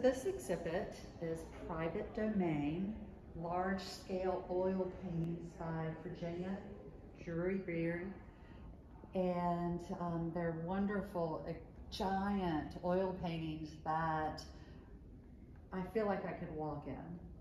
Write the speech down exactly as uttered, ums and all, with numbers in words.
this exhibit is Private Domain, large-scale oil paintings by Virginia Drury Beard. And um, they're wonderful, uh, giant oil paintings that I feel like I could walk in.